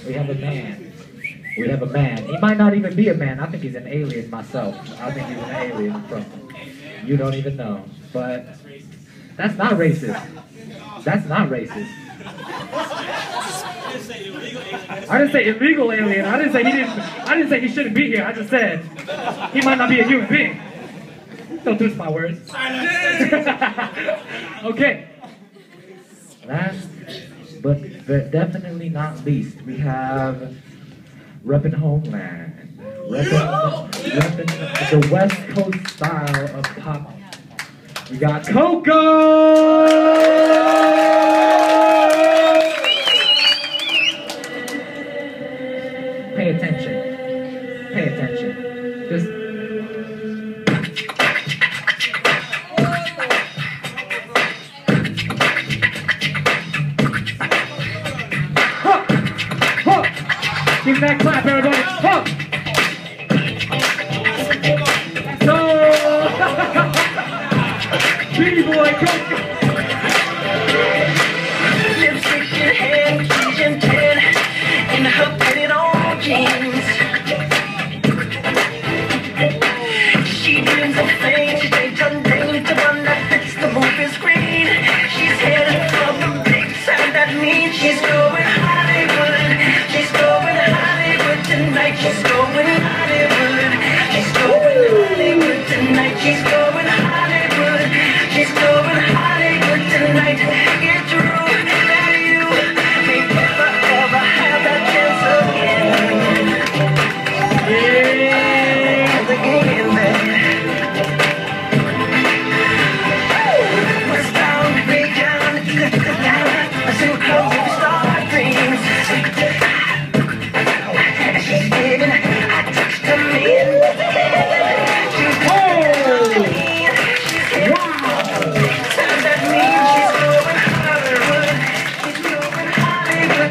We have a man. We have a man. He might not even be a man. I think he's an alien myself. I think he's an alien from you don't even know. But that's not racist. That's not racist. I didn't say illegal alien. I didn't say he shouldn't be here. I just said he might not be a human being. Don't twist my words. Okay. Last, but definitely not least, we have reppin' Homeland. Reppin' the West Coast style of pop. We got Coco! Pay attention. Pay attention. Just give that clap, everybody. Huh. So, Beanie Boy, Coco. Lipstick in hand, keys in pen, in her painted on jeans. She dreams of fame, she takes unnamed to one that fits the movie screen. She's headed for the big time, that means she's going Hollywood. She's going Hollywood tonight, she's going Hollywood. She's going Hollywood tonight, she's going Hollywood. She's going Hollywood tonight. It's true that you may never ever have that chance again. Yeah, again there. What's down, way down, down. I still close star dreams.